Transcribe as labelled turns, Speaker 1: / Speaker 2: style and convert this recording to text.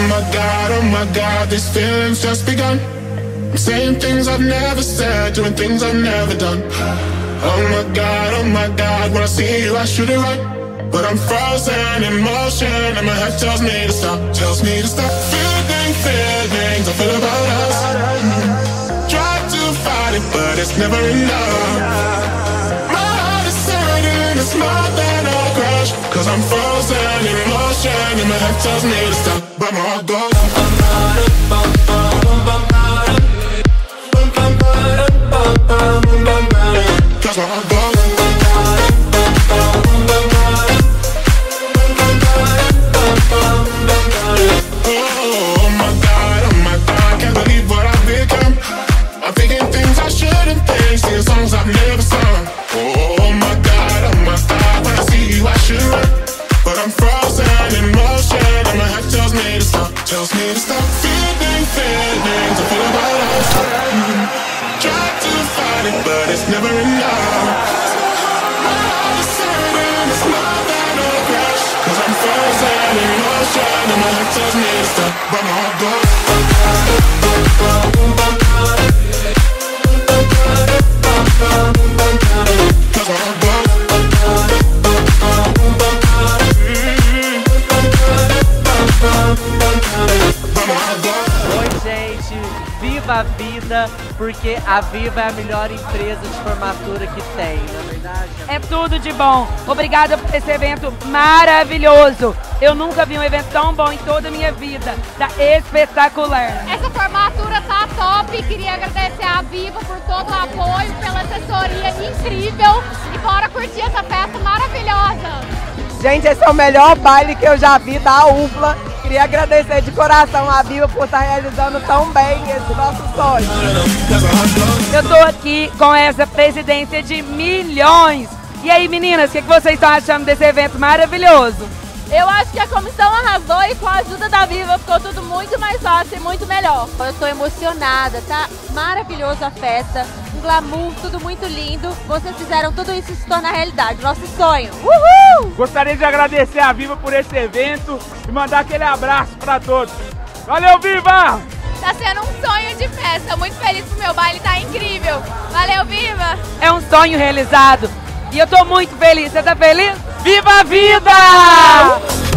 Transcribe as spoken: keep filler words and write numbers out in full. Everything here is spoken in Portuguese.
Speaker 1: my God, oh my God, these feelings just begun. I'm saying things I've never said, doing things I've never done. Oh my God, oh my God, when I see you I should it right, but I'm frozen in motion and my head tells me to stop, tells me to stop. Feeling feelings I feel about us. Mm-hmm. Try to fight it, but it's never enough. My heart is hurting, it's more than a crush, cause I'm frozen in motion and my head tells me to stop, but my heart goes. Cause my heart goes. Oh my God, oh my God, can't believe what I've become. I'm thinking things I shouldn't think, singing songs I've never sung. Oh my God, oh my God, when I see you I should run, but I'm frozen in motion and my head tells me to stop, tells me to stop. Feeling feelings I feel about us. Mm-hmm. Try to fight it, but it's never enough. My heart is hurting, it's more than a crush, cause I'm frozen in motion and my head tells me to stop, but my heart goes. Cause my heart goes.
Speaker 2: Oi, gente, viva a vida, porque a Viva é a melhor empresa de formatura que tem, não é verdade?
Speaker 3: É tudo de bom. Obrigada por esse evento maravilhoso. Eu nunca vi um evento tão bom em toda a minha vida. Tá espetacular.
Speaker 4: Essa formatura tá top. Queria agradecer a Viva por todo o apoio, pela assessoria incrível. E bora curtir essa festa maravilhosa.
Speaker 5: Gente, esse é o melhor baile que eu já vi da U F L A. Queria agradecer de coração a Viva por estar realizando tão bem esse nosso sonho.
Speaker 3: Eu tô aqui com essa presidência de milhões. E aí, meninas, o que, que vocês estão achando desse evento maravilhoso?
Speaker 4: Eu acho que a comissão arrasou e com a ajuda da Viva ficou tudo muito mais fácil e muito melhor.
Speaker 6: Eu tô emocionada, tá maravilhosa a festa, um glamour, tudo muito lindo. Vocês fizeram tudo isso se tornar realidade, nosso sonho. Uhul!
Speaker 7: Gostaria de agradecer a Viva por esse evento e mandar aquele abraço pra todos. Valeu, Viva!
Speaker 4: Tá sendo um sonho de festa, muito feliz pro meu baile, tá incrível. Valeu, Viva!
Speaker 3: É um sonho realizado e eu tô muito feliz. Você tá feliz? Viva a vida!